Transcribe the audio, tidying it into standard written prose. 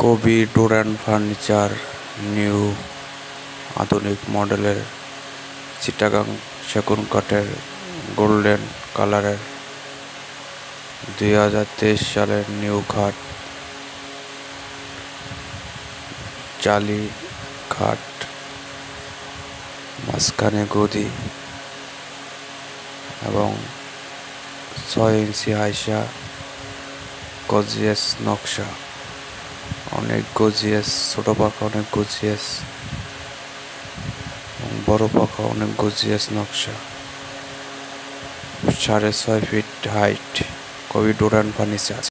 কবি ডোরান furniture new আধুনিক মডেলের চিটাগাং সেগুন কাঠের গোল্ডেন কালারের 2023 সালের নিউ খাট, জালি খাট, মাঝখানে গদি এবং 6 ইঞ্চি হাইসা গর্জিয়াস নকশা, অনেক গর্জিয়াস, ছোট পাখা অনেক গর্জিয়াস এবং বড় পাখা অনেক গর্জিয়াস নকশা। 6.5 ফিট হাইট, কবি ডোরান ফার্নিচার।